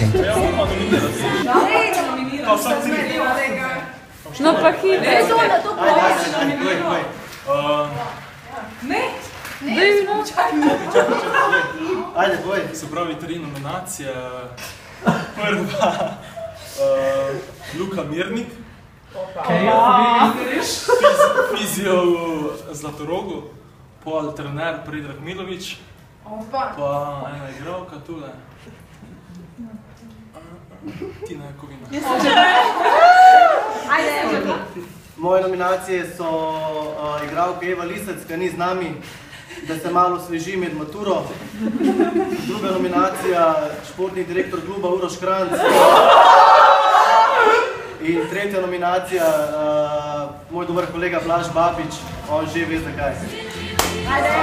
Ja, moramo nominirati. Nominirati. No pa hitro. Ne, to da to poveš. Ne. Dej, no. Ajde, boj. Se pravi, 3 nominacije. Prva, Luka Mirnik. Fizio v Zlatorogu. Pol trener Predrag Milović. Pa ena igralka tule. Tina Jakovina. Moje nominacije so igralka Eva Lisec, ki ni z nami, da se malo osveži med maturo. Druga nominacija, športni direktor kluba Uroš Kranjc. In tretja nominacija, moj dober kolega Blaž Babič, on že ve zakaj.